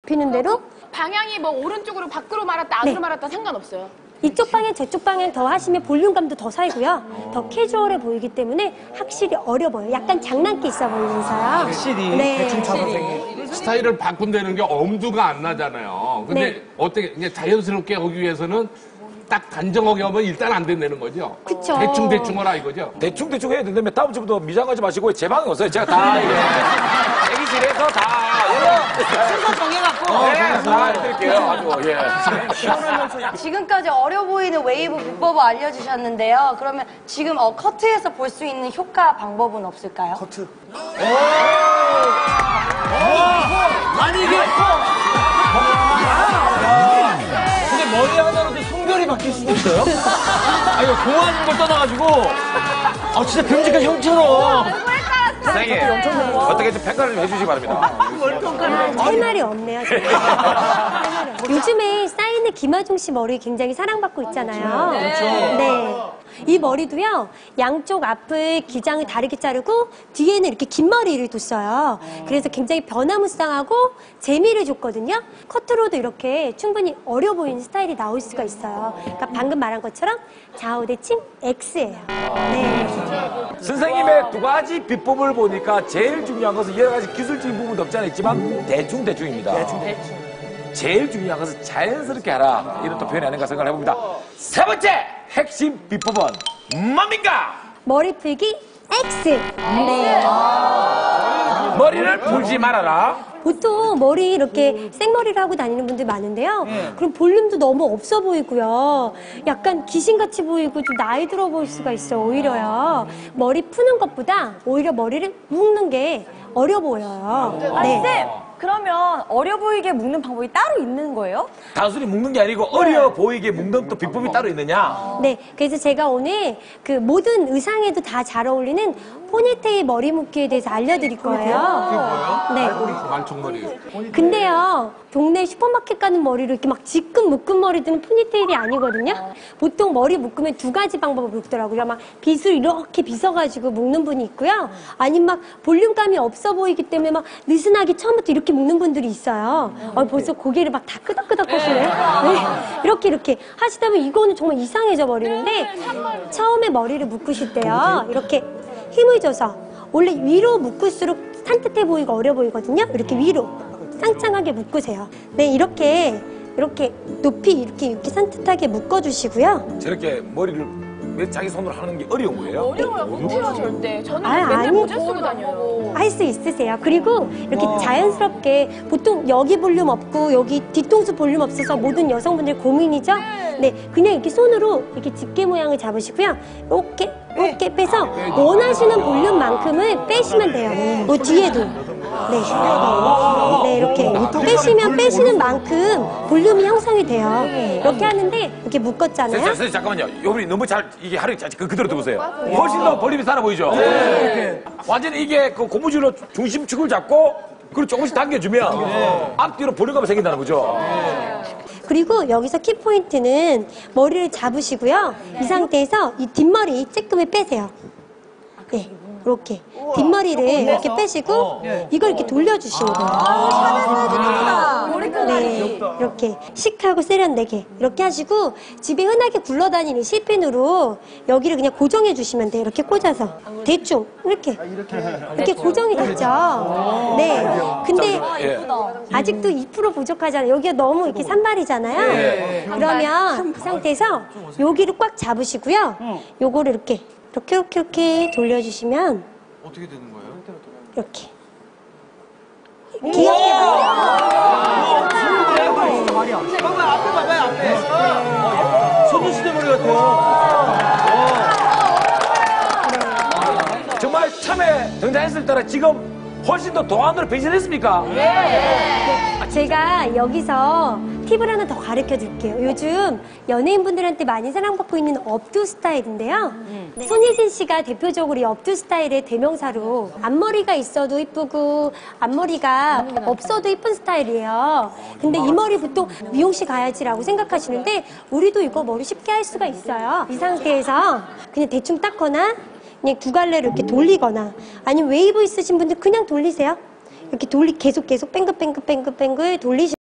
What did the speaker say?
굽히는 대로 방향이 뭐 오른쪽으로 밖으로 말았다 안으로 말았다 상관없어요. 이쪽 방향 저쪽 방향 더 하시면 볼륨감도 더 살고요. 더 캐주얼해 보이기 때문에 확실히 어려 보여요. 약간 장난기 있어 보이면서요. 확실히 대충차 선생님. 스타일을 바꾼다는 게 엄두가 안 나잖아요. 근데 어떻게 그냥 자연스럽게 하기 위해서는 딱 단정하게 하면 일단 안 된다는 거죠. 그쵸. 대충 하라 이거죠. 대충 해야 된다면 다음 주부터 미장하지 마시고 제 방에 오세요. 제가 다 대기실에서 다 순서 정해갖고 네, 다 해드릴게요. 아주 지금까지 어려 보이는 웨이브 비법을 알려주셨는데요. 그러면 지금 커트에서 볼 수 있는 효과 방법은 없을까요? 커트. 아니 이게 근데 머리 하나로도 성별이 바뀔 수도 있어요? 아 이거 좋아하는 걸 떠나가지고 진짜 병직한 형처럼. 선생님 어떻게 좀 평가를 좀 해주시기 바랍니다. 할 말이 없네요. 요즘에 사인의 김하중 씨 머리 굉장히 사랑받고 있잖아요. 네. 이 머리도요, 양쪽 앞을 기장을 다르게 자르고 뒤에는 이렇게 긴 머리를 뒀어요. 그래서 굉장히 변화무쌍하고 재미를 줬거든요. 커트로도 이렇게 충분히 어려 보이는 스타일이 나올 수가 있어요. 그러니까 방금 말한 것처럼 좌우 대칭 X예요. 네. 선생님의 두 가지 비법을 보니까 제일 중요한 것은 여러 가지 기술적인 부분도 없지 않아 있지만 대충입니다. 제일 중요한 것은 자연스럽게 하라. 이런 또 표현이 아닌가 생각을 해봅니다. 세 번째 핵심 비법은 뭡니까? 머리 풀기 X. 네. 머리를 풀지 말아라. 보통 머리 이렇게 생머리를 하고 다니는 분들 많은데요. 그럼 볼륨도 너무 없어 보이고요. 약간 귀신같이 보이고 좀 나이 들어 보일 수가 있어요. 오히려요. 머리 푸는 것보다 오히려 머리를 묶는 게 어려 보여요. 네. 쌤, 그러면 어려 보이게 묶는 방법이 따로 있는 거예요? 단순히 묶는 게 아니고 어려 보이게 묶는 또 비법이 따로 있느냐? 네, 그래서 제가 오늘 그 모든 의상에도 다 잘 어울리는 포니테일 머리 묶기에 대해서 알려드릴 거예요. 네. 말총머리. 근데요, 동네 슈퍼마켓 가는 머리로 이렇게 막 지끈 묶은 머리 드는 포니테일이 아니거든요. 보통 머리 묶으면 두 가지 방법을 묶더라고요. 막 빗을 이렇게 빗어가지고 묶는 분이 있고요. 아니면 막 볼륨감이 없어 보이기 때문에 막 느슨하게 처음부터 이렇게 묶는 분들이 있어요. 벌써 고개를 막 다 끄덕끄덕 하시네요. 네. 이렇게 하시다 보면 이거는 정말 이상해져 버리는데 처음에 머리를 묶으실 때요. 이렇게 힘을 줘서 원래 위로 묶을수록 산뜻해 보이고 어려 보이거든요. 이렇게 위로 짱짱하게 묶으세요. 네, 이렇게 높이 이렇게 산뜻하게 묶어주시고요. 저렇게 머리를 왜 자기 손으로 하는 게 어려운 거예요? 어려워요. 못해요 절대. 저는 아유, 맨날 아니. 모자 쓰고 다녀요. 할 수 있으세요. 그리고 이렇게 자연스럽게 보통 여기 볼륨 없고 여기 뒤통수 볼륨 없어서 모든 여성분들 고민이죠? 네, 그냥 이렇게 손으로 이렇게 집게 모양을 잡으시고요. 이렇게 빼서 원하시는 볼륨만큼을 빼시면 돼요. 뭐 뒤에도. 네. 네, 이렇게 빼시면 빼시는 만큼 볼륨이 형성이 돼요. 이렇게 하는데 이렇게 묶었잖아요. 선생님 잠깐만요. 요분이 너무 잘 이게 하루 그대로 들어보세요. 훨씬 더 볼륨이 살아 보이죠? 완전히 이게 그 고무줄로 중심축을 잡고 그걸 조금씩 당겨주면 앞뒤로 볼륨감이 생긴다는 거죠. 그리고 여기서 키포인트는 머리를 잡으시고요. 이 상태에서 이 뒷머리 쬐끔을 빼세요. 네, 이렇게. 뒷머리를 이렇게 빼시고 이걸 이렇게 돌려주시는 거예요. 네, 이렇게 시크하고 세련되게 이렇게 하시고 집에 흔하게 굴러다니는 실핀으로 여기를 그냥 고정해 주시면 돼요. 이렇게 꽂아서 대충 이렇게 고정이 됐죠. 네, 근데 아직도 2% 부족하잖아요. 여기가 너무 이렇게 산발이잖아요. 그러면 이 상태에서 여기를 꽉 잡으시고요. 요거를 이렇게 돌려주시면 어떻게 되는 거예요? 이렇게 귀엽게 앞에 봐봐요, 앞에. 소녀시대 머리 같아요. 정말 처음에 등장했을 때랑 지금 훨씬 더 동안으로 변신했습니까? 제가 여기서 팁을 하나 더 가르쳐 드릴게요. 요즘 연예인분들한테 많이 사랑받고 있는 업두 스타일인데요. 손예진 씨가 대표적으로 이 업두 스타일의 대명사로 앞머리가 있어도 이쁘고 앞머리가 없어도 이쁜 스타일이에요. 근데 이 머리 보통 미용실 가야지라고 생각하시는데 우리도 이거 머리 쉽게 할 수가 있어요. 이 상태에서 그냥 대충 닦거나 그냥 두 갈래로 이렇게 돌리거나 아니면 웨이브 있으신 분들 그냥 돌리세요. 이렇게 계속 뱅글뱅글 돌리시면